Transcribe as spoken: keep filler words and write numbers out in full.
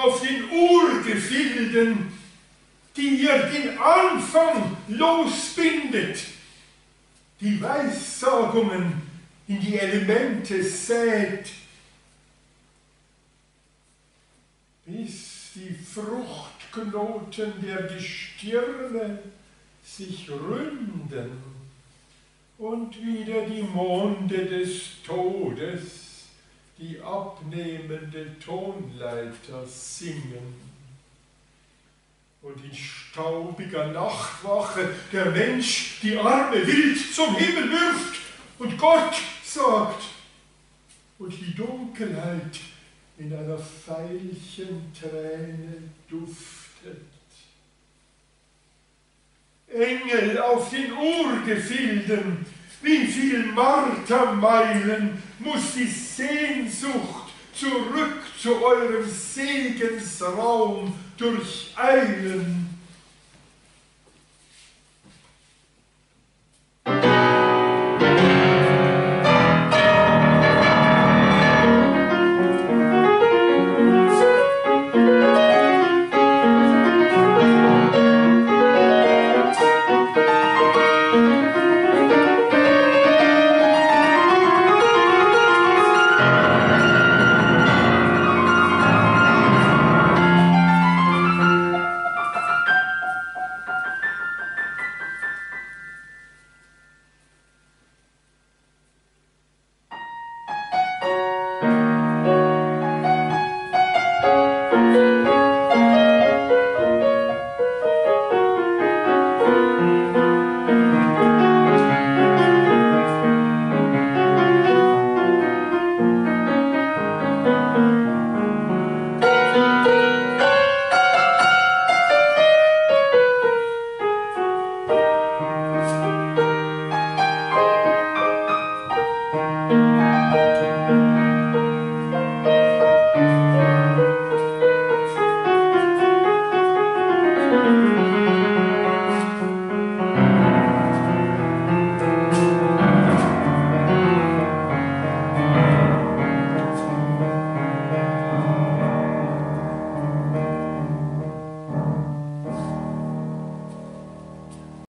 auf den Urgefilden, die ihr den Anfang losbindet, die Weissagungen in die Elemente sät, bis die Fruchtknoten der Gestirne sich ründen und wieder die Monde des Todes die abnehmende Tonleiter singen. Und in staubiger Nachtwache der Mensch die Arme wild zum Himmel wirft und Gott sagt und die Dunkelheit in einer Veilchenträne duftet. Engel auf den Urgefilden, wie viel Martermeilen muss die Sehnsucht zurück zu eurem Segensraum durcheilen,